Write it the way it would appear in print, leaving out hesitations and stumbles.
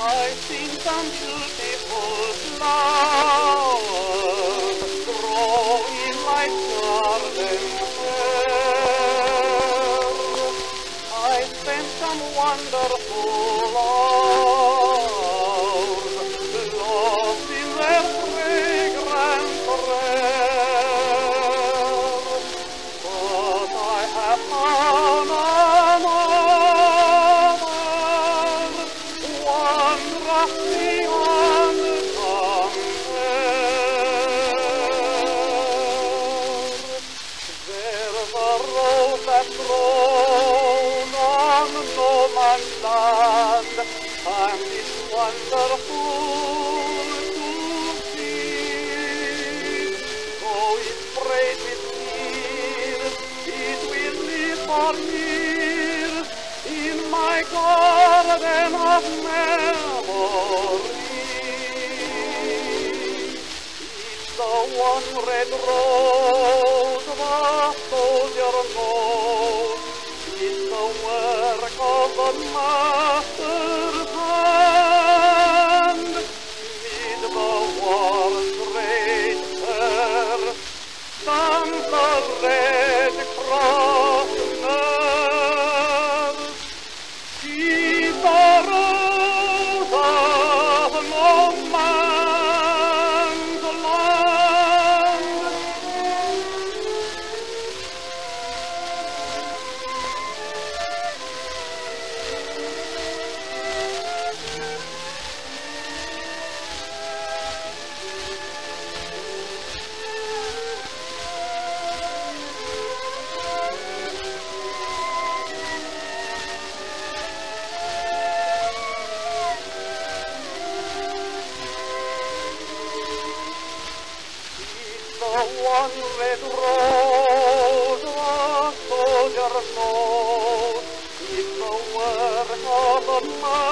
I've seen some beautiful flowers growing like garden pears. I've spent some wonderful hours lost in their fragrant prayers. But I have found beyond compare. There's a rose that's grown on no man's land, and it's wonderful to see. Though it's sprayed with tears, it will live for years in my garden of memory. It's the one red rose the soldier knows. It's the work of the master's hand. Mid the war's great earth stands the red cross nurse. She's the rose of no man's land. The one red rose the soldier knows. It's the work of the man.